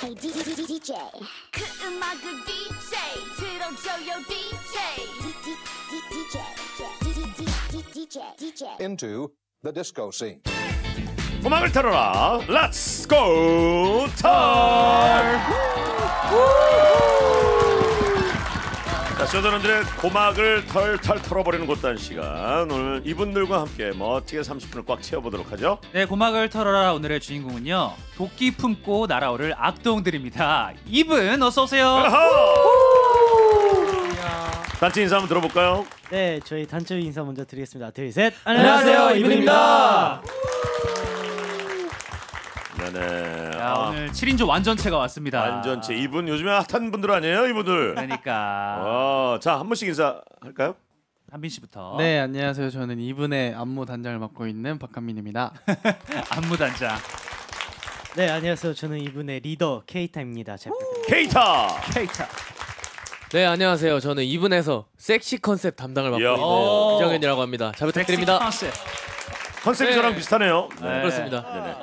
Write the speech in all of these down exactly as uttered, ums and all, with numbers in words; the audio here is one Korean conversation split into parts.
Hey 디제이 그 음악을 디제이 틀어줘요 디제이 디제이 디제이 into the disco scene. 음악을 틀어라. Let's go time. 자, 쇼전원들의 고막을 털털 털어버리는 곳단 시간. 오늘 이분들과 함께 멋지게 삼십 분을 꽉 채워보도록 하죠. 네, 고막을 털어라. 오늘의 주인공은요, 도끼 품고 날아오를 악동들입니다. 이분 어서 오세요. 단체 인사 한번 들어볼까요? 네, 저희 단체 인사 먼저 드리겠습니다. 둘, 셋. 안녕하세요, 이분입니다. 네네. 야, 아, 오늘 칠 인조 완전체가 왔습니다. 완전체. 이분 요즘에 핫한 분들 아니에요, 이분들? 그러니까 어, 자, 한 분씩 인사할까요? 한빈 씨부터. 네, 안녕하세요. 저는 이분의 안무 단장을 맡고 있는 박한민입니다. 안무 단장. 네, 안녕하세요. 저는 이분의 리더 케이타입니다. 잘 부탁드립니다. 케이타. 케이타. 네, 안녕하세요. 저는 이분에서 섹시 컨셉 담당을 맡고 이야. 있는 오. 이정현이라고 합니다. 잘 부탁드립니다. 컨셉. 컨셉이 네. 저랑 비슷하네요. 네. 그렇습니다. 네네.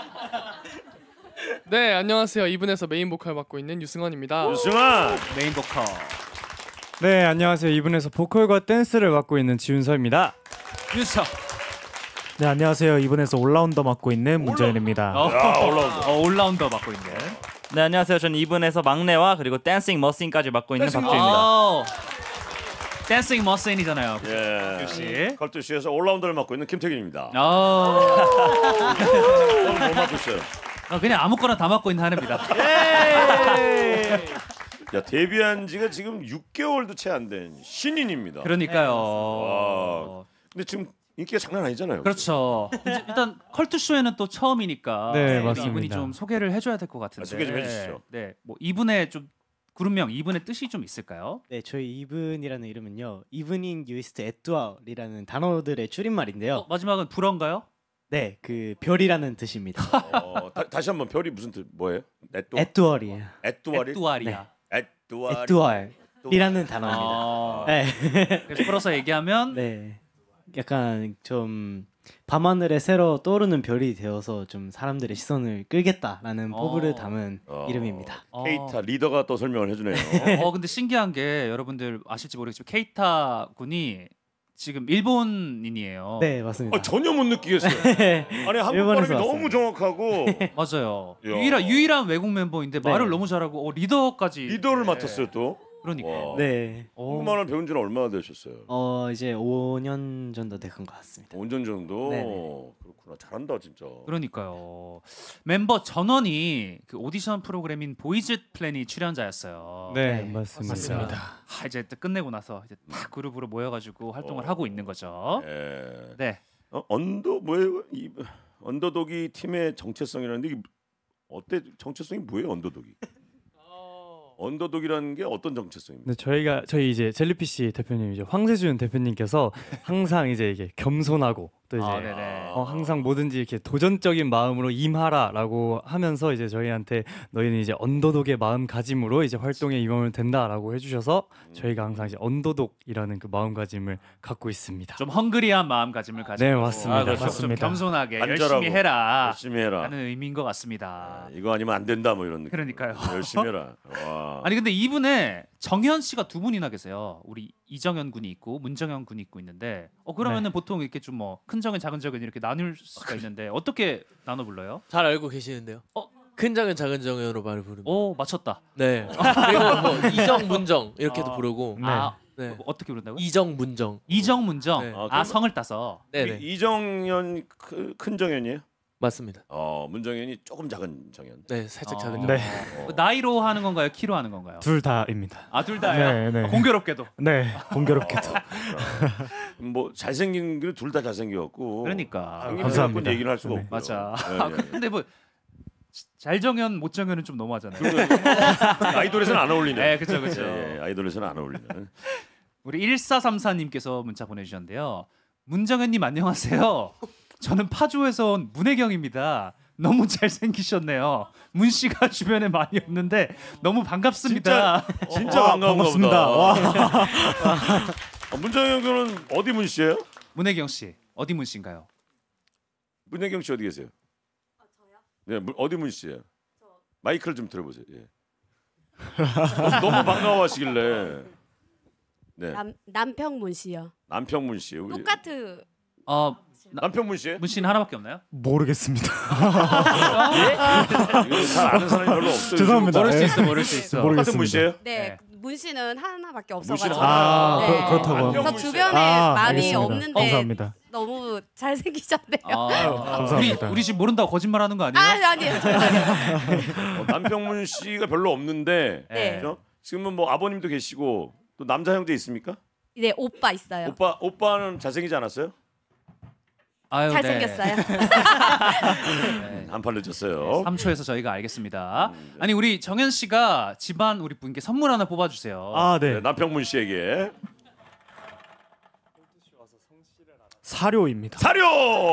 네, 안녕하세요. 이분에서 메인 보컬 맡고 있는 유승원입니다. 유승환. 메인 보컬. 네, 안녕하세요. 이분에서 보컬과 댄스를 맡고 있는 지윤서입니다. 유석. 네, 안녕하세요. 이분에서 올라운더 맡고 있는 문재현입니다. 어, 야, 올라온다. 어, 올라운더 맡고 있는. 네, 안녕하세요. 저는 이분에서 막내와 그리고 댄싱 머신까지 맡고 있는 댄싱 박주입니다. 어, 댄싱 머신이잖아요. 예. 역시. 컬투시에서 올라운더를 맡고 있는 김태균입니다. 어. 오늘 뭐 맡고 있어요? 어, 그냥 아무거나 다 맡고 있는 한혜입니다. 야, 데뷔한 지가 지금 육 개월도 채 안 된 신인입니다. 그러니까요. 와. 근데 지금 인기가 장난 아니잖아요. 그렇죠. 이제 일단 컬투쇼에는 또 처음이니까 네, 우리 맞습니다. 이분이 좀 소개를 해줘야 될 것 같은데. 아, 소개 좀 해주시죠. 네, 뭐 이분의 좀 그룹명, 이분의 뜻이 좀 있을까요? 네, 저희 이분이라는 이름은요. 이브닝 유이스트 에뚜얼이라는 단어들의 줄임말인데요. 어, 마지막은 불어인가요? 네, 그 별이라는 뜻입니다. 어, 다, 다시 한번 별이 무슨 뜻 뭐예요? 에뚜 에뚜얼이에요. 에뚜아리 에뚜아리아. 에뚜아리 에뚜얼이라는 단어입니다. 아, 네. 그래서 풀어서 얘기하면 네. 약간 좀 밤하늘에 새로 떠오르는 별이 되어서 좀 사람들의 시선을 끌겠다라는 어. 포부를 담은 어, 이름입니다. 케이타 리더가 또 설명을 해주네요. 어, 근데 신기한 게 여러분들 아실지 모르겠지만 케이타 군이 지금 일본인이에요. 네, 맞습니다. 어, 전혀 못 느끼겠어요. 아니 한국 일본에서 발음이 너무 왔습니다. 정확하고 맞아요. 야. 유일한 유일한 외국 멤버인데 네. 말을 너무 잘하고 어, 리더까지. 리더를 네. 맡았어요 또. 그러니까. 와. 네. 한국말을 배운 지는 얼마나 되셨어요? 어 이제 오 년 정도 된 것 같습니다. 오 년 정도. 네네. 그렇구나. 잘한다 진짜. 그러니까요. 멤버 전원이 그 오디션 프로그램인 보이즈 플래닛 출연자였어요. 네, 네, 맞습니다. 아, 이제 또 끝내고 나서 이제 딱 그룹으로 모여가지고 활동을 어. 하고 있는 거죠. 예. 네. 어, 언더 뭐예요? 이 언더독이 팀의 정체성이라는데 이게 어때? 정체성이 뭐예요? 언더독이? 언더독이라는 게 어떤 정체성입니까? 네, 저희가 저희 이제 젤리피쉬 대표님 이제 황세준 대표님께서 항상 이제 이게 겸손하고 또 이제 아, 네네. 어, 항상 뭐든지 이렇게 도전적인 마음으로 임하라라고 하면서 이제 저희한테 너희는 이제 언더독의 마음가짐으로 이제 활동에 임하면 된다라고 해주셔서 저희가 항상 이제 언더독이라는 그 마음가짐을 갖고 있습니다. 좀 헝그리한 마음가짐을 가지고. 네, 맞습니다. 아, 그렇죠. 맞습니다. 좀 겸손하게 간절하고 열심히 해라. 열심히 해라. 하는 의미인 것 같습니다. 아, 이거 아니면 안 된다 뭐 이런 느낌. 그러니까요. 열심히 해라. 와. 아니 근데 이분에 정현 씨가 두 분이나 계세요. 우리 이정현 군이 있고 문정현 군이 있고 있는데 어 그러면은 네. 보통 이렇게 좀 뭐 큰 정현 작은 정현 이렇게 나눌 수가 있는데 어떻게 나눠 불러요? 잘 알고 계시는데요. 어? 큰 정은 작은 정으로 말을 부릅니다. 오 맞췄다. 네. 그리고 뭐 이정 문정 이렇게도 아. 부르고. 네. 아 네. 뭐 어떻게 부른다고요? 이정 문정. 이정 문정. 네. 아, 아 그러면- 성을 따서. 네네. 이- 이정현 크- 큰 정현이에요? 맞습니다. 어, 문정현이 조금 작은 정현. 네, 살짝 어. 작은 정. 네. 어. 나이로 하는 건가요? 키로 하는 건가요? 둘 다입니다. 아 둘 다요. 네, 네. 아, 공교롭게도. 네, 공교롭게도. 뭐 잘생긴 게 둘 다 잘생겼고. 그러니까. 형님 감사합니다. 무조건 얘기는 할 수가 네. 없고. 맞아. 네, 네. 근데 뭐 잘정현 못정현은 좀 너무하잖아요. 아이돌에서는 안 어울리네. 네, 그렇죠, 그렇죠. 예, 예, 아이돌에서는 안 어울리네. 우리 일사삼사님께서 문자 보내주셨는데요. 문정현님 안녕하세요. 저는 파주에서 온 문혜경입니다. 너무 잘생기셨네요. 문 씨가 주변에 많이 없는데 너무 반갑습니다. 진짜 와, 반가운가 반갑습니다. 보다. 와. 아, 문정현 군은 어디 문 씨예요? 문혜경 씨 어디 문 씨인가요? 문혜경 씨 어디 계세요? 아 저요? 네, 문- 어디 문 씨예요? 마이크를 좀 들어보세요. 예. 너무 반가워하시길래. 네. 남 남평문 씨요. 남평문 씨. 우리 똑같은. 어 남평문 씨? 문 씨는 하나밖에 없나요? 모르겠습니다. 이거 잘 아는 사람이 별로 없어요. 죄송합니다. 모를 수 예. 있어, 모를 수 있어. 똑같은 문 씨예요? 네, 네. 문 씨는 하나밖에 문 없어가지고. 씨는 하나. 아, 네. 그, 그렇다고. 그래서 주변에 아, 많이 알겠습니다. 없는데 감사합니다. 너무 잘생기셨네요. 아, 감사합니다. 우리 우리 집 모른다고 거짓말하는 거 아니에요? 아, 아니에요. 어, 남평문 씨가 별로 없는데 네. 그죠? 지금은 뭐 아버님도 계시고 또 남자 형제 있습니까? 네, 오빠 있어요. 오빠 오빠는 잘생기지 않았어요? 아유, 잘생겼어요. 네. 한판 늦었어요. 삼 초에서 저희가 알겠습니다. 아니 우리 정현 씨가 집안 우리 분께 선물 하나 뽑아주세요. 아, 네. 네, 남평문 씨에게 사료입니다. 사료.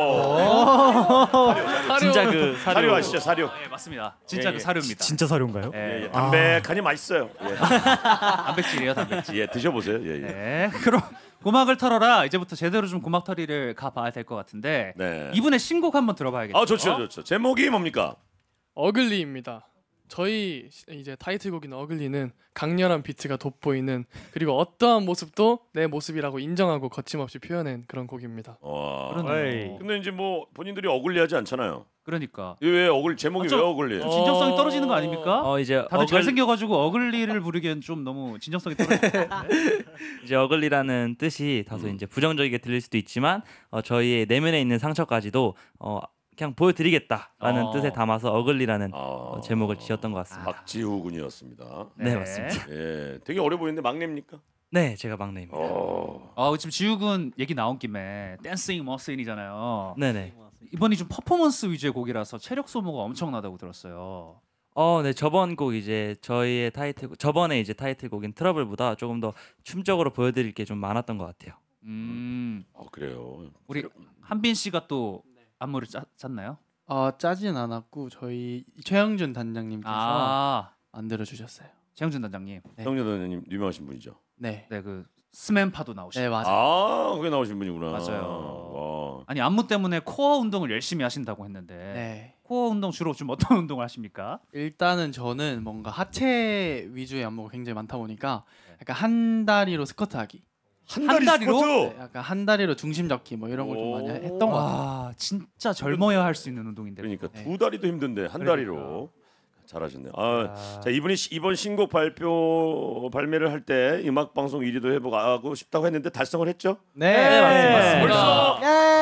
진짜 그 사료, 사료 아시죠? 사료. 네 맞습니다. 진짜 예, 그 예. 사료입니다. 진짜 사료인가요? 예, 예, 담백하니 맛있어요. 예. 단백질이에요, 단백질. 예, 드셔보세요. 예, 예. 네, 그럼 고막을 털어라. 이제부터 제대로 좀 고막털이를 가봐야 될 것 같은데 네. 이분의 신곡 한번 들어봐야겠죠. 아 좋죠, 좋죠. 제목이 뭡니까? 어글리입니다. 저희 이제 타이틀곡인 어글리는 강렬한 비트가 돋보이는 그리고 어떠한 모습도 내 모습이라고 인정하고 거침없이 표현한 그런 곡입니다. 와. 그러네요. 근데 이제 뭐 본인들이 어글리하지 않잖아요. 그러니까 이게 왜 어글 제목이 아, 왜 어글리예요? 좀 진정성이 떨어지는 거 아닙니까? 어 이제 다들 어글 잘생겨가지고 어글리를 부르기엔 좀 너무 진정성이 떨어지는 이제 어글리라는 뜻이 다소 음. 이제 부정적이게 들릴 수도 있지만 어, 저희의 내면에 있는 상처까지도 어, 그냥 보여드리겠다라는 어. 뜻에 담아서 어글리라는 아, 어, 제목을 지었던 것 같습니다. 박지후 군이었습니다. 네, 맞습니다. 예, 되게 어려 보이는데 막내입니까? 네, 제가 막내입니다. 어. 아 지금 지욱은 얘기 나온 김에 댄싱 머신이잖아요. 네네. 이번이 좀 퍼포먼스 위주의 곡이라서 체력 소모가 엄청나다고 들었어요. 어, 네 저번 곡 이제 저희의 타이틀 저번에 이제 타이틀곡인 트러블보다 조금 더 춤적으로 보여드릴 게 좀 많았던 것 같아요. 음, 어, 그래요. 우리 한빈 씨가 또 안무를 짜, 짰나요? 어, 짜진 않았고 저희 최영준 단장님께서 아, 만들어 주셨어요. 최영준 단장님. 네. 형준 선생님 유명하신 분이죠. 네. 네, 그 스맨파도 나오시고. 네, 맞아요. 아, 그게 나오신 분이구나. 맞아요. 와. 아니 안무 때문에 코어 운동을 열심히 하신다고 했는데 네. 코어 운동 주로 좀 어떤 운동을 하십니까? 일단은 저는 뭔가 하체 위주의 안무가 굉장히 많다 보니까 약간 한 다리로 스쿼트 하기. 한 한 다리 다리로? 스쿼트? 네, 약간 한 다리로 중심 잡기 뭐 이런 걸 좀 많이 했던 것 같아요. 와, 진짜 젊어야 할 수 있는 운동인데. 그러니까 네. 두 다리도 힘든데 한 다리로 그러니까. 잘하셨네요. 아, 자 이분이 시- 이번 신곡 발표 발매를 할 때 음악 방송 일 위도 해보고 하고 싶다고 했는데 달성을 했죠? 네, 네, 맞습니다. 벌써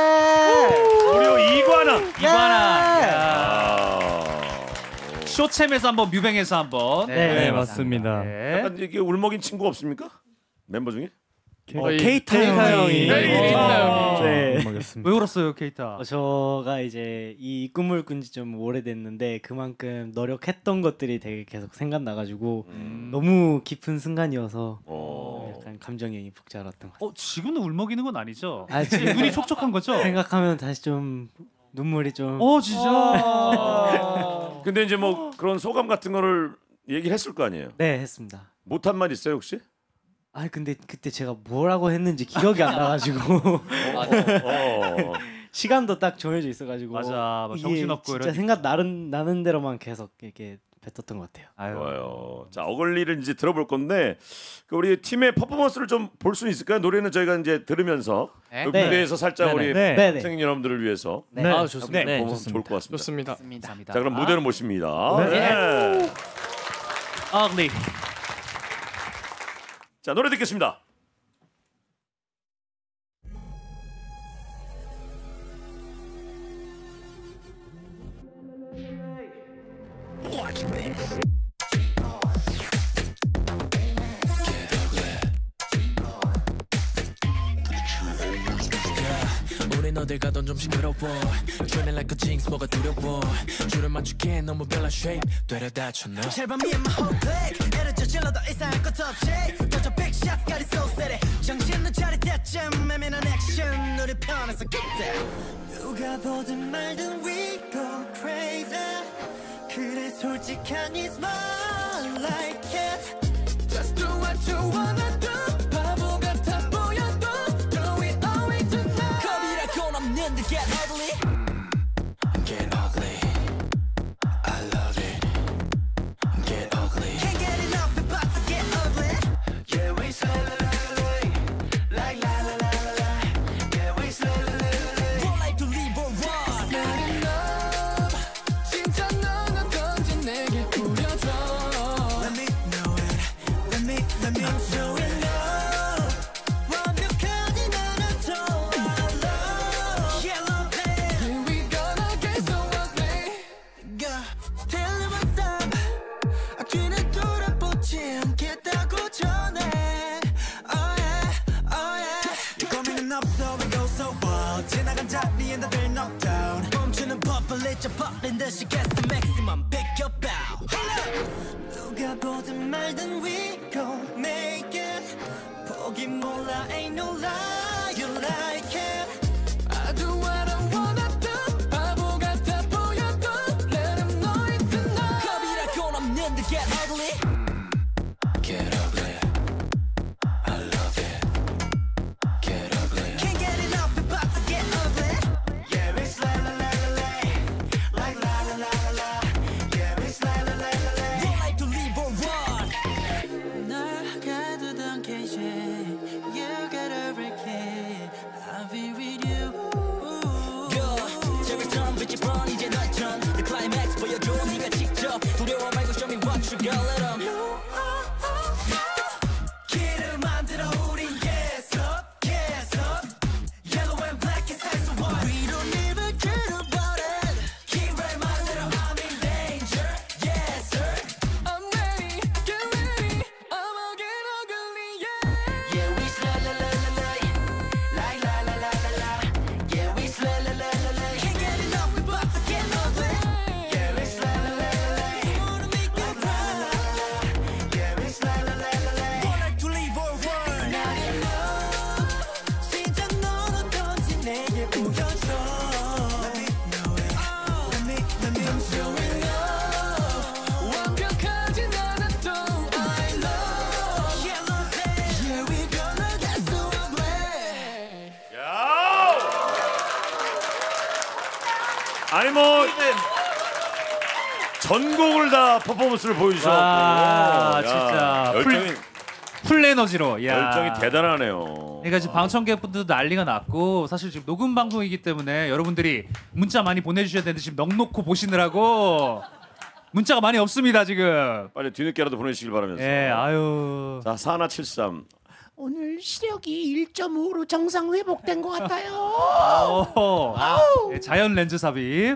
예! 무려 이관왕. 이관아. 야. 아. 쇼챔에서 한번 뮤뱅에서 한번. 네, 네, 맞습니다. 네. 약간 이게 울먹인 친구 없습니까? 멤버 중에? 어, 저희 케이타 케이타 형이 형이. 네, 케이타 형이. 네. 음악이었습니다. 왜 울었어요, 케이타? 어, 저가 이제 이 꿈을 꾼 지 좀 오래됐는데 그만큼 노력했던 것들이 되게 계속 생각나가지고 음. 너무 깊은 순간이어서 어. 약간 감정이 푹 자랐던 것 같아요. 어, 지금도 울먹이는 건 아니죠? 아, 지금 눈이 촉촉한 거죠? 생각하면 다시 좀 눈물이 좀. 어, 진짜. 근데 이제 뭐 그런 소감 같은 거를 얘기를 했을 거 아니에요? 네, 했습니다. 못한 말 있어요 혹시? 아 근데 그때 제가 뭐라고 했는지 기억이 안 나가지고 어. 시간도 딱 정해져 있어가지고 맞아, 뭐 이게 정신없고 진짜 이런. 생각 나는 나는 대로만 계속 이렇게 뱉었던 것 같아요. 아유. 좋아요. 자 어글리를 이제 들어볼 건데 그 우리 팀의 퍼포먼스를 좀 볼 수 있을까요? 노래는 저희가 이제 들으면서 네. 그 네. 무대에서 살짝 네네. 우리 네. 네네. 생인 여러분들을 위해서 네. 아, 좋습니다. 네, 보면 좋습니다. 좋을 것 같습니다. 좋습니다. 감사합니다. 자 그럼 무대로 모십니다. 네. 네. ugly. 자 노래 듣겠습니다. 우린 어딜 가던 좀 시끄러워 Dreaming like a jinx 뭐가 두려워 줄을 맞추기엔 너무 별난 shape 되려 쳤나 제발 me and my whole clique 애를 저질러 더 이상 할 것 없이 더저 big shot got it so steady 정신은 차릴 때쯤 애매한 액션 우리 편에서 get down 누가 보든 말든 we go crazy 그래 솔직한 이 smile like it Just do what you wanna do 바보 같아 보여도 Do it all way tonight 겁이라곤 없는데 get ugly Get ugly I love it 누가 보든 말든 we gon' make it 포기 몰라 ain't no lie you like it I do what I wanna do 바보 같아 보여도 let them know it tonight 겁이라곤 없는데 get ugly Get ugly I love it Get ugly Can't get enough about to get ugly Yeah it's la la la la la Like la la la la la Yeah it's la la la la la Don't like to leave or run 널 가두던 케이지 You got every key I'll be with you Go 제일 처음 빛이 뻔 이제 너처럼 The climax 보여줘 네가 직접 두려워 말고 show me what you got let 'em 길을 만들어 우린 yes up yes up Yellow and black is high so what We don't even care about it 길을 만들어 I'm in danger yes sir I'm ready get ready I'ma get ugly yeah Yeah we sla la la la la Like la la la la la Yeah we sla la la la la Can't get enough we about to get ugly Yeah we sla la la la la Wanna make you cry Yeah we sla la la la la Don't like to leave or run Not enough 진짜 넌 어떤지 내게 보여줘 Let me know it Let me let me show it 완벽하진 않아도 I love Yellow day Yeah we gonna get so ugly 아니 뭐 전곡을 다 퍼포먼스를 보여주셨고 와, 야, 진짜 열정이 풀, 풀 에너지로. 야. 열정이 대단하네요. 그러니까 지금 방청객분들도 난리가 났고 사실 지금 녹음 방송이기 때문에 여러분들이 문자 많이 보내주셔야 되는데 지금 넉넉히 보시느라고 문자가 많이 없습니다 지금. 빨리 뒤늦게라도 보내주시길 바라면서. 예, 아유. 자 사하나칠삼 오늘 시력이 일 점 오로 정상 회복된 것 같아요. 오, 네, 자연 렌즈 삽입.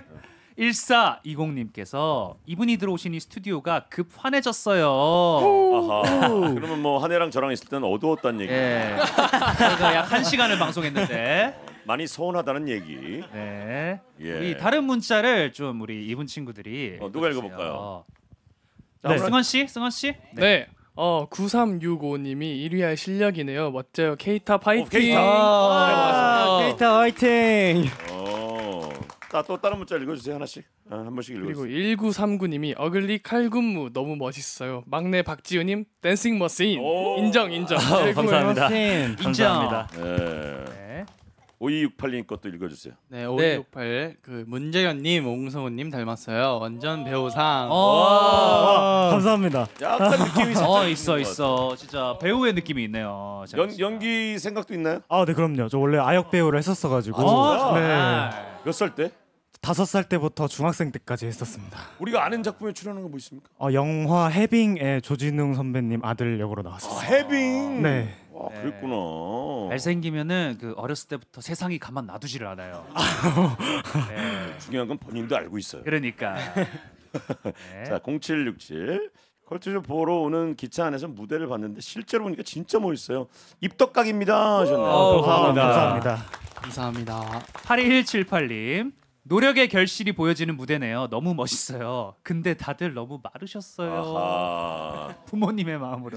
일사이공님께서 이분이 들어오신 이 스튜디오가 급 환해졌어요. 아하. 그러면 뭐 한혜랑 저랑 있을 때는 어두웠다는 얘기. 예. 저희가 약 한 시간을 방송했는데 많이 서운하다는 얘기. 네. 예. 우리 다른 문자를 좀 우리 이분 친구들이 어, 누가 읽어볼까요? 네. 승원 씨, 승원 씨. 네. 어 구삼육오님이 일 위 할 실력이네요. 멋져요. K-탑 파이팅. K-탑. 아, K-탑 화이팅. 어. 또 다른 문자 읽어주세요 하나씩. 아, 한 번씩 읽어주세요. 그리고 일구삼구님이 어글리 칼군무 너무 멋있어요. 막내 박지우님 댄싱 머신 인정 인정. 아, 감사합니다. 인정. 감사합니다. 네. 오이육팔님 것도 읽어주세요. 네, 오이육팔 그 문재현님, 옹성우님 닮았어요. 완전 배우상. 어. 감사합니다. 약간 느낌이 살짝 어 있는 있어 것 있어. 진짜 배우의 느낌이 있네요. 연 연기 생각도 있나요? 아, 네 그럼요. 저 원래 아역 배우를 했었어가지고. 아, 네. 몇 살 때? 다섯 살 때부터 중학생 때까지 했었습니다. 우리가 아는 작품에 출연한 거 뭐 있습니까? 어, 영화 해빙의 조진웅 선배님 아들 역으로 나왔어요. 아, 해빙. 네. 와, 그랬구나. 잘생기면은 그 어렸을 때부터 세상이 가만 놔두지를 않아요. 네. 중요한 건 본인도 알고 있어요. 그러니까. 네. 자, 공칠육칠 컬투쇼 보러 오는 기차 안에서 무대를 봤는데 실제로 보니까 진짜 멋있어요. 입덕각입니다 하셨네요. 오, 감사합니다. 감사합니다. 감사합니다. 팔이일칠팔님 노력의 결실이 보여지는 무대네요. 너무 멋있어요. 근데 다들 너무 마르셨어요. 아하. 부모님의 마음으로.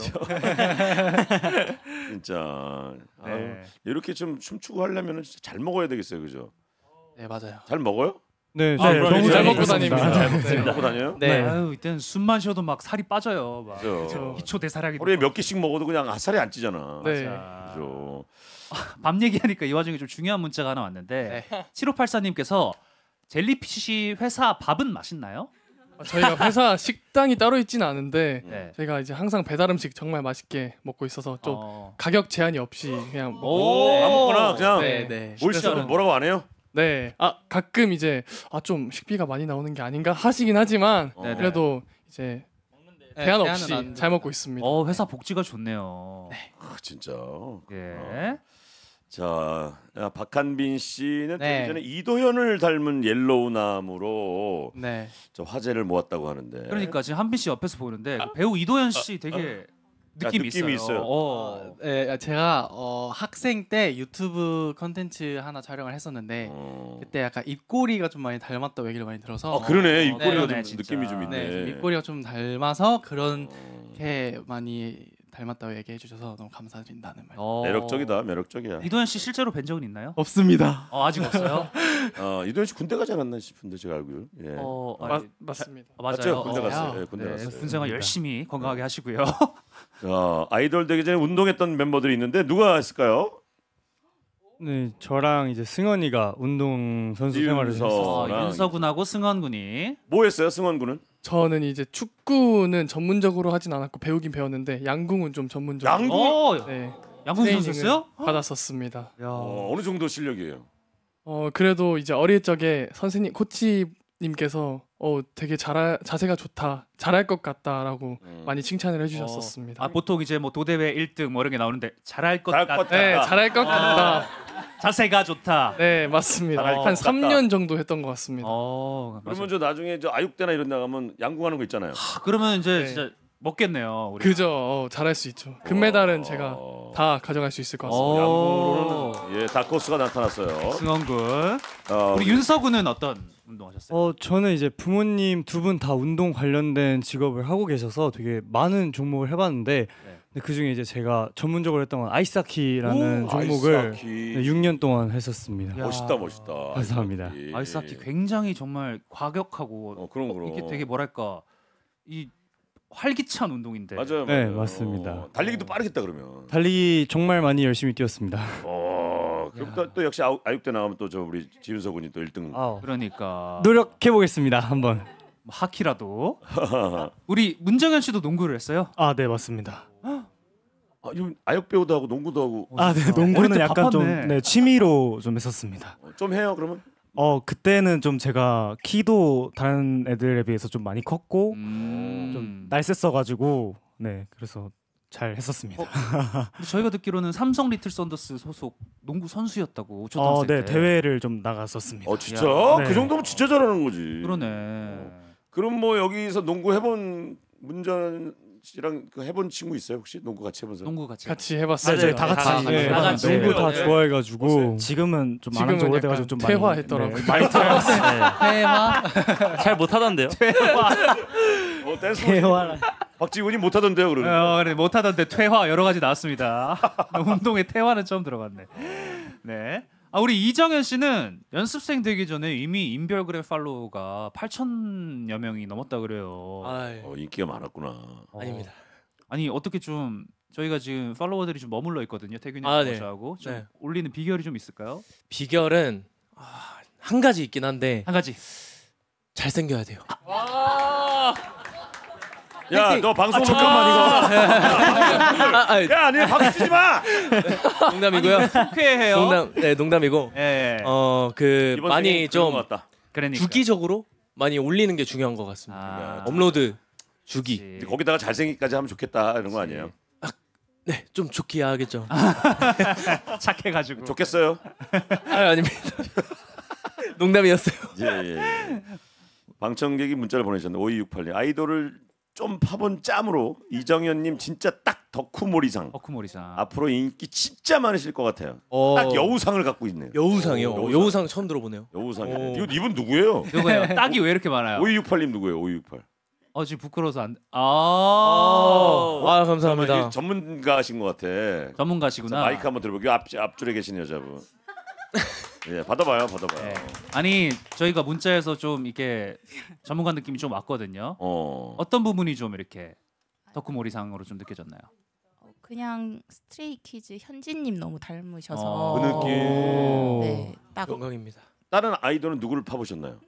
진짜 네. 아유, 이렇게 좀 춤추고 하려면 진짜 잘 먹어야 되겠어요, 그죠? 네 맞아요. 잘 먹어요? 네, 아, 네, 너무 잘 먹고 좋습니다. 다닙니다. 잘 네. 먹고 다녀요? 네. 아유 이때는 숨만 쉬어도 막 살이 빠져요. 막. 그죠. 기초 대사량이. 하루에 몇 개씩 먹어도 그냥 아살이 안 찌잖아. 네. 그죠. 밤 얘기하니까 이 와중에 좀 중요한 문자가 하나 왔는데 네. 칠오팔사님께서 젤리피쉬 회사 밥은 맛있나요? 아, 저희가 회사 식당이 따로 있지는 않은데 네. 저희가 이제 항상 배달 음식 정말 맛있게 먹고 있어서 좀 어. 가격 제한이 없이 그냥 오. 먹고 아무거나 그냥 네, 네. 뭘 시켜도 뭐라고 안 해요? 네. 아 가끔 이제 아 좀 식비가 많이 나오는 게 아닌가 하시긴 하지만 네네. 그래도 이제 네, 제한 제한은 없이 안 잘 먹고 있습니다. 어 회사 복지가 좋네요. 아, 진짜. 예. 자, 야, 박한빈 씨는 네. 또 이전에 이도현을 닮은 옐로우 나무로 네. 저 화제를 모았다고 하는데. 그러니까 지금 한빈 씨 옆에서 보는데 그 배우 이도현 씨 되게 느낌이, 느낌이 있어요. 어, 네, 제가 어, 학생 때 유튜브 컨텐츠 하나 촬영을 했었는데 어. 그때 약간 입꼬리가 좀 많이 닮았다고 얘기를 많이 들어서 아, 그러네. 입꼬리가 네, 좀 느낌이 좀 있네. 네, 좀 입꼬리가 좀 닮아서 그런 게 많이 닮았다고 얘기해 주셔서 너무 감사드린다는 말. 어. 매력적이다, 매력적이야. 이도현 씨 실제로 뵌 적은 있나요? 없습니다. 어, 아직 없어요? 어, 이도현 씨 군대 가지 않았나 싶은데 제가 알고요. 예. 어, 맞- 맞습니다. 아, 맞아요. 맞죠? 군대 어. 갔어요. 예, 군대 네, 갔어요. 군생활 열심히 건강하게 하시고요. 자, 아이돌 되기 전에 운동했던 멤버들이 있는데 누가 했을까요? 네, 저랑 이제 승원이가 운동 선수 생활을 윤서. 했었어요. 어, 윤서군하고 승원 군이 뭐 했어요, 승원 군은? 저는 이제 축구는 전문적으로 하진 않았고 배우긴 배웠는데 양궁은 좀 전문적으로. 양궁? 어, 네. 양궁 트레이닝을 선수였어요? 받았었습니다. 어, 어느 정도 실력이에요? 어 그래도 이제 어릴 적에 선생님 코치님께서 어 되게 잘 자세가 좋다, 잘할 것 같다라고 음. 많이 칭찬을 해주셨었습니다. 아, 보통 이제 뭐 도대회 일 등 뭐 이런 게 나오는데 잘할 것 잘할 같다. 것 같다. 네, 잘할 것 같다. 자세가 좋다. 네, 맞습니다. 잘할 것 한 삼 년 같다. 정도 했던 것 같습니다. 어, 그러면 저 나중에 저 아육대나 이런 데 가면 양궁하는 거 있잖아요. 아, 그러면 이제 네. 진짜 먹겠네요. 우리. 그죠, 어, 잘할 수 있죠. 금메달은 제가 어. 다 가져갈 수 있을 것 같습니다. 어. 양궁으로는 예, 다크호스가 나타났어요. 승원 군. 어, 우리 윤서 군은 어떤 운동하셨어요? 어 저는 이제 부모님 두 분 다 운동 관련된 직업을 하고 계셔서 되게 많은 종목을 해봤는데 근데 그 중에 이제 제가 전문적으로 했던 건 아이스하키라는 오, 종목을 아이스하키. 네, 육 년 동안 했었습니다. 야. 멋있다, 멋있다. 감사합니다. 아이스하키. 아이스하키 굉장히 정말 과격하고 어, 그럼 그럼. 이게 되게 뭐랄까 이 활기찬 운동인데. 맞아요, 맞아요. 네, 맞습니다. 어, 달리기도 빠르겠다 그러면. 달리기 정말 많이 열심히 뛰었습니다. 어, 그럼 또, 또 역시 아육- 아육대 나가면 또 저 우리 지윤서 군이 또 일 등. 아, 그러니까 노력해 보겠습니다. 한번. 뭐 하키라도. 우리 문정현 씨도 농구를 했어요? 아, 네, 맞습니다. 아, 좀 아육 배우도 하고 농구도 하고. 아, 네, 어릴 농구는 때 약간 좀 바빴네. 네, 취미로 좀 했었습니다. 어, 좀 해요 그러면. 어, 그때는 좀 제가 키도 다른 애들에 비해서 좀 많이 컸고 음. 좀 날쌔서-가지고 네, 그래서 잘 했었습니다. 근데 저희가 듣기로는 삼성 리틀 썬더스 소속 농구 선수였다고 어, 초등학생 네, 때. 대회를 좀 나갔었습니다. 어 진짜? 야. 그 네. 정도면 진짜 잘하는 거지. 그러네. 그럼 뭐 여기서 농구 해본 문전 씨랑 그 해본 친구 있어요 혹시? 농구 같이 해본 사람? 농구 같이. 같이 네, 해봤어요. 저희 다 같이 다 네, 같이. 농구 다 네. 좋아해가지고 지금은 좀 안 한 지 지금은 오래돼가지고 약간 좀 많이 퇴화했더라고요. 네, 많이 퇴화했어요. 회화 잘 못하던데요? 어, 댄스 퇴화. 박지훈이 못하던데요 그러는. 어, 그래 못하던데 퇴화 여러 가지 나왔습니다. 운동의 퇴화는 처음 들어봤네. 네. 아, 우리 이정현 씨는 연습생 되기 전에 이미 인별그램 팔로우가 팔천여 명이 넘었다 그래요. 아이, 어, 인기가 많았구나. 어. 아닙니다. 아니 어떻게 좀 저희가 지금 팔로워들이 좀 머물러 있거든요. 태균이 아, 네. 하고 좀 네. 올리는 비결이 좀 있을까요? 비결은 아, 한 가지 있긴 한데 한 가지. 잘생겨야 돼요. 야, 너 방송 아, 잠깐만 이거. 아, 아, 야, 니 박수 치지 마. 농담이고요. 회해요. 농담, 네, 농담이고. 예. 어, 그 이번 많이 생에 그런 좀 것 같다. 그러니까. 주기적으로 많이 올리는 게 중요한 것 같습니다. 아, 업로드 주기. 그렇지. 이제 거기다가 잘생기까지 하면 좋겠다 이런 거 아니에요? 네, 좀 좋게 하겠죠. 착해가지고. 좋겠어요. 아, 아닙니다. 농담이었어요. 예, 예. 예. 방청객이 문자를 보내셨는데 오이육팔 님 아이돌을 좀 파본 짬으로 이정현님 진짜 딱 덕후몰이상. 덕후몰이상. 앞으로 인기 진짜 많으실 것 같아요. 어, 딱 여우상을 갖고 있네요. 여우상이요. 오, 여우상. 여우상 처음 들어보네요. 여우상. 오. 이거 이분 누구예요? 누구예요? 딱이 왜 이렇게 많아요? 오이육팔 님 누구예요? 오이육팔. 어 지금 부끄러워서 안. 아, 아, 감사합니다. 잠깐만, 전문가신 것 같아. 전문가시구나. 마이크 한번 들어볼게요. 앞 앞줄에 계신 여자분. 예, 받아봐요, 받아봐요. 네. 아니 저희가 문자에서 좀 이게 전문가 느낌이 좀 왔거든요. 어. 어떤 부분이 좀 이렇게 덕후몰이상으로 좀 느껴졌나요? 그냥 스트레이키즈 현진님 너무 닮으셔서 어. 그 느낌. 네, 딱 영광입니다. 다른 아이돌은 누구를 파보셨나요?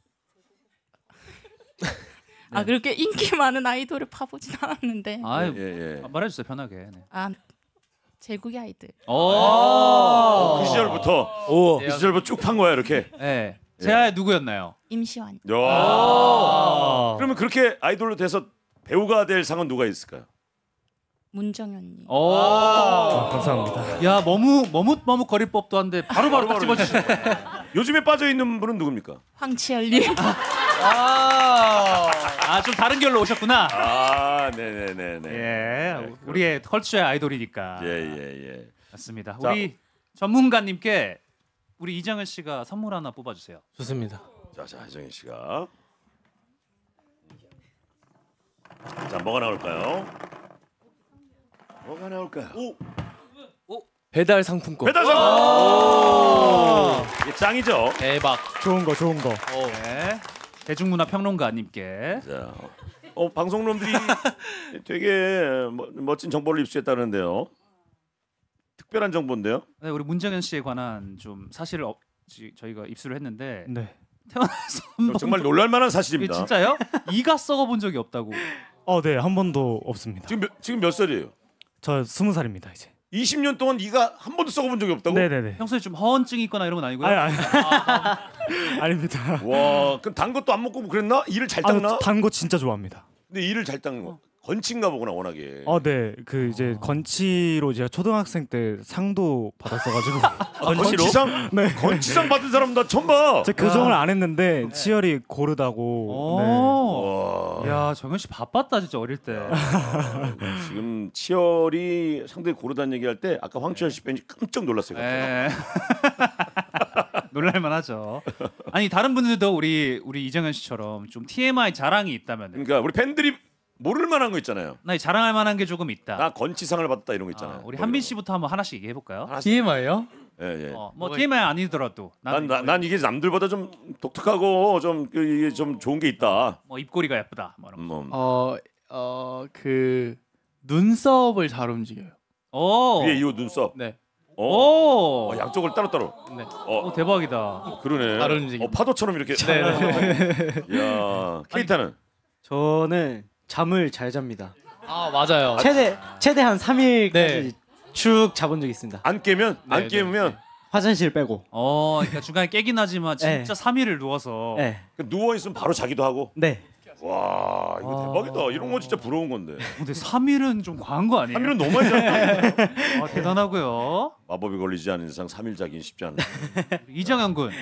아 그렇게 인기 많은 아이돌을 파보진 않았는데 아, 예, 예. 말해주세요 편하게. 네. 아 제국의 아이들. 오. 그 시절부터. 오. 그 시절부터 쭉 판 거야 이렇게. 네. 제아의 누구였나요? 임시완. 야. 아. 그러면 그렇게 아이돌로 돼서 배우가 될 상은 누가 있을까요? 문정현님. 오. 아, 감사합니다. 야 머무 머뭇 머뭇 거릴 법도 한데 바로바로 딱 집어주시네. 요즘에 빠져 있는 분은 누굽니까? 황치열님. 아, 아, 좀 다른 결로 오셨구나. 아, 네네네네. 예, 우리의 컬처의 아이돌이니까. 예예 예. 맞습니다. 자, 우리 전문가님께 우리 이정현 씨가 선물 하나 뽑아주세요. 좋습니다. 자, 자, 이정현 씨가. 자, 뭐가 나올까요? 뭐가 나올까요? 오, 배달 상품권. 배달 상품권. 이게 짱이죠. 대박. 좋은 거, 좋은 거. 네. 대중문화 평론가님께. 자, 어 방송놈들이 되게 뭐, 멋진 정보를 입수했다는데요. 특별한 정보인데요. 네, 우리 문정현 씨에 관한 좀 사실을 어, 지, 저희가 입수를 했는데. 네. 태어나서 정말 놀랄만한 사실입니다. 진짜요? 이가 썩어본 적이 없다고. 어, 네, 한 번도 없습니다. 지금 몇, 지금 몇 살이에요? 저 스무 살입니다 이제. 이십 년 동안 이가 한 번도 썩어본 적이 없다고? 네네네. 평소에 좀 허언증이 있거나 이런 건 아니고요? 아니, 아니. 아닙니다. 와, 그럼 단 것도 안 먹고 그랬나? 이를 잘 닦나? 아, 단 거 진짜 좋아합니다. 근데 이를 잘 닦는 거 건치인가 보구나 워낙에. 어, 네, 그 이제 건치로 제가 초등학생 때 상도 받았어가지고. 아, 건치상? 네. 건치상 받은 사람 나 처음 봐. 제 교정을 안 했는데 치열이 고르다고. 오. 야, 정현 씨 바빴다 진짜 어릴 때. 지금 치열이 상당히 고르다는 얘기할 때 아까 황치열 씨 뺀지 깜짝 놀랐어요. 네. 놀랄만하죠. 아니 다른 분들도 우리 우리 이정현 씨처럼 좀 티엠아이 자랑이 있다면. 그러니까 우리 팬들이 모를 만한 거 있잖아요. 나 자랑할 만한 게 조금 있다. 나 건치상을 받았다 이런 거 있잖아요. 아, 우리 한빈 씨부터 한번 하나씩 얘기해 볼까요? 티엠아이요? 예, 예. 어, 뭐 티엠아이 아니더라도 난, 난, 난 이게 남들보다 좀 독특하고 좀 그, 이게 좀 좋은 게 있다. 뭐 입꼬리가 예쁘다. 뭐 이런 뭐. 어, 어, 그 눈썹을 잘 움직여요. 오. 위에 이 눈썹. 네. 어. 오. 어, 양쪽을 따로 따로. 네. 어, 오, 대박이다. 그러네. 잘 움직임. 어, 파도처럼 이렇게. 네. 야, 케이타는 저는 잠을 잘 잡니다. 아, 맞아요. 최대 최대 한 삼 일까지 네. 쭉 자본 적 있습니다. 안 깨면 안 네, 깨면 화장실 빼고. 어, 그러니까 중간에 깨긴 하지만 진짜 네. 삼 일을 누워서. 네. 누워 있으면 바로 자기도 하고. 네. 와, 이거 대박이다. 이런 거 진짜 부러운 건데. 근데 삼 일은 좀 과한 거 아니에요? 삼 일은 너무 많이 잤다. 아, 대단하고요. 마법이 걸리지 않은 이상 삼 일 자기는 쉽지 않아. 이정현 군.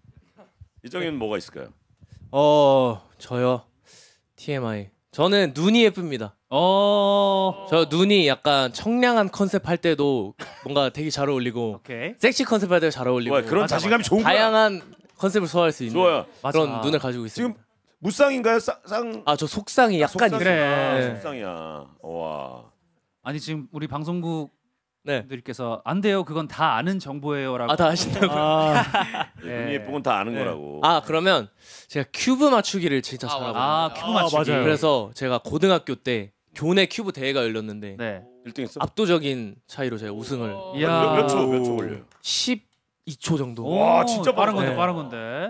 이정현 뭐가 있을까요? 어, 저요. 티엠아이. 저는 눈이 예쁩니다. 어. 저 눈이 약간 청량한 컨셉 할 때도 뭔가 되게 잘 어울리고 오케이. 섹시 컨셉 할 때도 잘 어울리고 좋아요. 그런 맞아, 자신감이 맞아. 좋은 거야. 다양한 컨셉을 소화할 수 있는 좋아요. 그런 맞아. 눈을 가지고 있어요. 지금 무쌍인가요? 쌍, 쌍... 아, 저 속상이 약간 속쌍- 그래. 아, 네. 속상이야. 와. 아니 지금 우리 방송국 네. 분들께서 안 돼요. 그건 다 아는 정보예요라고. 아, 다 아신다고. 아, 네. 눈이 예쁜 건 다 아는 네. 거라고. 아, 그러면 제가 큐브 맞추기를 진짜 잘하거든요. 아, 큐브 맞추기. 맞아요. 그래서 제가 고등학교 때 교내 큐브 대회가 열렸는데 네. 일 등 했어? 압도적인 차이로 제가 우승을 이야. 몇 초 몇 초 걸려요? 십이 초 정도. 오, 와, 진짜 빠른 빠르네. 건데, 빠른 건데.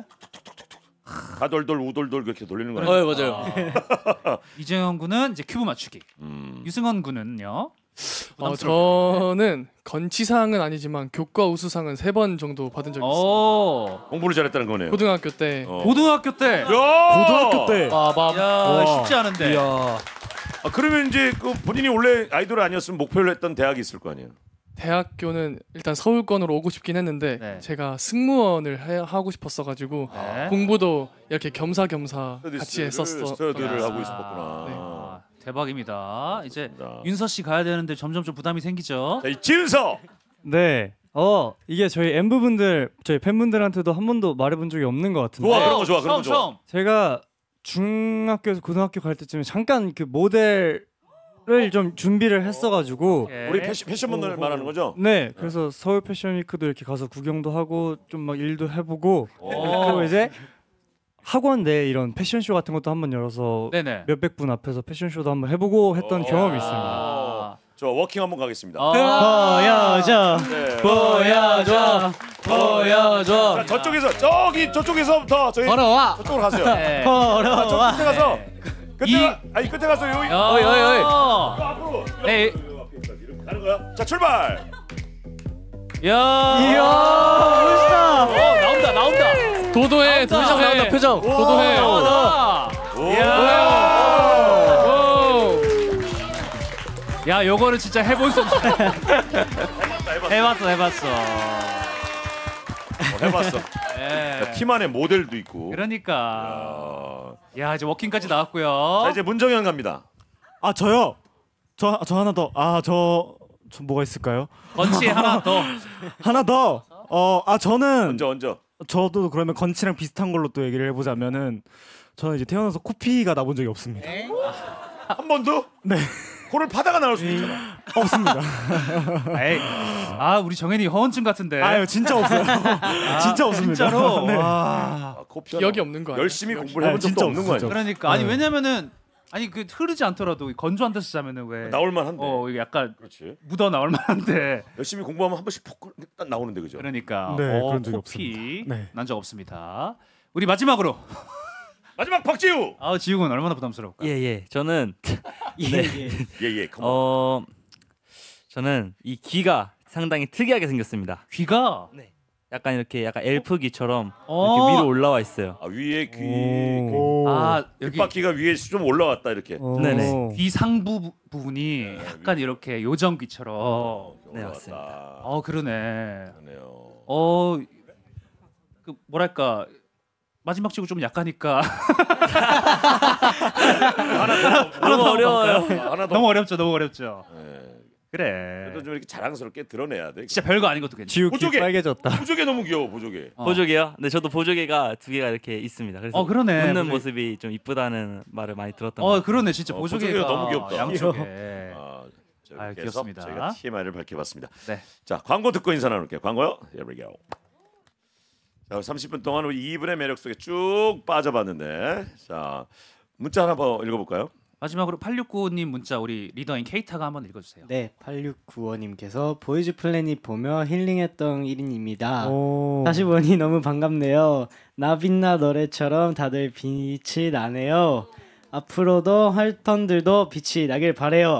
가돌돌 우돌돌 그렇게 돌리는 거야. 어, 맞아요. 이정현 군은 이제 큐브 맞추기. 음. 유승헌 군은요? 어, 저는 건치상은 아니지만 교과 우수상은 세 번 정도 받은 적이 있어요. 오. 공부를 잘했다는 거네요. 고등학교 때. 어. 고등학교 때. 야! 고등학교 때. 아, 마, 야, 쉽지 않은데. 이야. 아, 그러면 이제 그 본인이 원래 아이돌 아니었으면 목표로 했던 대학이 있을 거 아니에요. 대학교는 일단 서울권으로 오고 싶긴 했는데 네. 제가 승무원을 해, 하고 싶었어가지고 네. 공부도 이렇게 겸사겸사 같이 스터디스를- 했었어. 스터디를 아. 하고 있었구나. 네. 아, 대박입니다. 이제 좋습니다. 윤서 씨 가야 되는데 점점 좀 부담이 생기죠. 자, 이 지은서. 네. 어, 이게 저희 엠브 분들, 저희 팬분들한테도 한 번도 말해본 적이 없는 것 같은데. 좋아, 그런 거 좋아, 그런 처음 거 좋아. 처음. 제가 중학교에서 고등학교 갈 때쯤에 잠깐 그 모델을 좀 준비를 했어가지고. 예. 우리 패션 패션분들 말하는 거죠? 네, 그래서 서울 패션위크도 이렇게 가서 구경도 하고 좀 막 일도 해보고 오. 그리고 이제 학원 내 이런 패션쇼 같은 것도 한번 열어서 네네. 몇백 분 앞에서 패션쇼도 한번 해보고 했던 오. 경험이 있습니다. 아. 저 워킹 한번 가겠습니다. 아. 보여줘. 네. 보여줘, 보여줘. 자, 저쪽에서 저기 저쪽에서부터 저희 걸어와. 저쪽으로 가세요. 네. 아, 저 끝에 가서 끝에 이- 가, 아니 끝에 가서 여기 야. 어이, 어이, 어이. 앞으로 네. 이렇게 가는 거야. 자, 출발. 야. 이야, 멋있다. 어, 나온다, 나온다. 도도해, 표정 도도해. 나온다, 표정. 도도해. 나온다. 오. 야. 오. 야, 요거는 진짜 해본 수 없어. 해봤어, 해봤어. 어, 해봤어. 예. 야, 팀 안에 모델도 있고. 그러니까. 야. 야 이제 워킹까지 나왔고요. 자 이제 문정현 갑니다. 아 저요. 저 저 하나 더. 아 저 저 뭐가 있을까요? 건치 하나 더. 하나 더. 어 아 저는 먼저 먼저. 저도 그러면 건치랑 비슷한 걸로 또 얘기를 해보자면은 저는 이제 태어나서 코피가 나본 적이 없습니다. 한 번도? 네. 코를 파다가 나올 수 있잖아. 없습니다. 에이, 아 우리 정현이 허언증 같은데. 아유 진짜 없어요. 아, 진짜 없습니다. 진짜로. 네. 와. 아, 코피가 기억이 없는 거 아니야? 열심히 기억이. 공부를 해본 아, 적도 진짜 없는 거 없어, 아니야? 그러니까 아니 네. 왜냐면은 아니 그 흐르지 않더라도 건조한 데서 자면은 왜 나올 만한데. 어 이게 약간 그렇지. 묻어 나올 만한데. 열심히 공부하면 한 번씩 폭 딱 나오는데 그죠? 그러니까 네, 어, 그런 적이 코피 없습니다. 네. 난 적 없습니다. 우리 마지막으로 마지막 박지우. 아 지우군 얼마나 부담스러울까? 예예. 저는 예예. 예예. 어 저는 이 귀가 상당히 특이하게 생겼습니다. 귀가 네. 약간 이렇게 약간 엘프 귀처럼 어. 이렇게 위로 올라와 있어요. 아 위에 귀. 아 여기 귓바퀴가 위에 좀 올라왔다 이렇게. 네네. 귀 상부 부- 부분이 약간 이렇게 요정귀처럼. 네 맞습니다. 어 그러네. 그러네요. 어 그 뭐랄까 마지막 지구 좀 약하니까 하나 더. 너무 어려워요. 하나 더. 너무 어렵죠, 너무 어렵죠. 네. 그래. 그래도 좀 이렇게 자랑스럽게 드러내야 돼. 진짜 별거 아닌 것도 괜찮아. 지우 귀 보조개. 빨개졌다. 보조개 너무 귀여워 보조개. 어. 보조개요? 네 저도 보조개가 두 개가 이렇게 있습니다. 그래서 어, 그러네. 웃는 보조개. 모습이 좀 이쁘다는 말을 많이 들었던 것 어 같아요. 그러네 진짜 어, 보조개가, 보조개가 너무 귀엽다. 양쪽에. 아, 자, 아유, 이렇게 해서 귀엽습니다. 저희가 티엠아이를 밝혀봤습니다. 네. 자 광고 듣고 인사 나눌게요. 광고요. Here we go. 자 삼십 분 동안 우리 이분의 매력 속에 쭉 빠져봤는데 자 문자 하나 더 읽어볼까요? 마지막으로 팔육구오님 문자 우리 리더인 케이타가 한번 읽어주세요. 네, 팔육구오님께서 보이즈 플래닛 보며 힐링했던 일 인입니다. 오. 다시 보니 너무 반갑네요. 나빛나 노래처럼 다들 빛이 나네요. 앞으로도 활동들도 빛이 나길 바래요.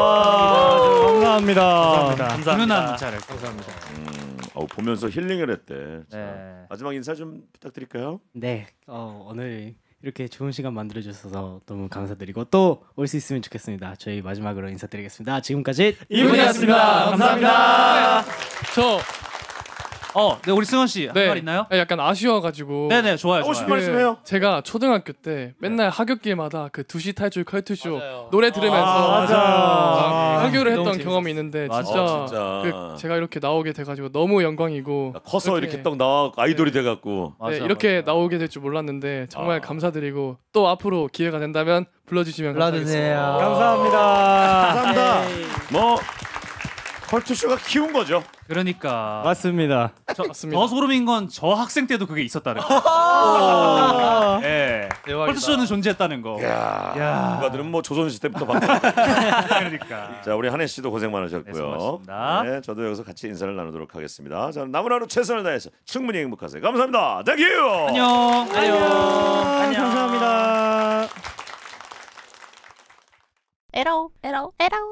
아, 감사합니다. 감사합니다. 훈훈한 문자를 감사합니다. 음, 어, 보면서 힐링을 했대. 자, 네. 마지막 인사 좀 부탁드릴까요? 네, 어, 오늘 이렇게 좋은 시간 만들어 주셔서 너무 감사드리고 또 올 수 있으면 좋겠습니다. 저희 마지막으로 인사드리겠습니다. 지금까지 이분이었습니다. 감사합니다. 저 어, 네 우리 승원 씨 할 말 있나요? 네, 약간 아쉬워가지고. 네네 좋아요. 하고 좋아요. 싶은 말씀 해요. 제가 초등학교 때 맨날 하굣길마다 그 두 시 탈출 컬투쇼 맞아요. 노래 들으면서 아, 맞아. 막 하교를 너무 했던 경험이 있는데 맞아. 진짜, 어, 진짜. 그 제가 이렇게 나오게 돼가지고 너무 영광이고 커서 이렇게, 딱 나와 아이돌이 돼갖고 맞아, 네, 이렇게 맞아. 나오게 될 줄 몰랐는데 정말 아. 감사드리고 또 앞으로 기회가 된다면 불러주시면 불러주세요. 감사하겠습니다. 감사합니다. 감사합니다. 뭐 컬투쇼가 키운 거죠. 그러니까 맞습니다. 저, 맞습니다. 더 소름인 건 저 학생 때도 그게 있었다는 거. 예. 컬투쇼는 존재했다는 거. 야, 야. 누가들은 뭐 조선시대 때부터 봤다. 그러니까. 자, 우리 한혜 씨도 고생 많으셨고요. 네, 수고하셨습니다. 네, 저도 여기서 같이 인사를 나누도록 하겠습니다. 자, 남은 하루 최선을 다해서 충분히 행복하세요. 감사합니다. Thank you. 안녕. 안녕. 감사합니다. 에라오 에라오 에라오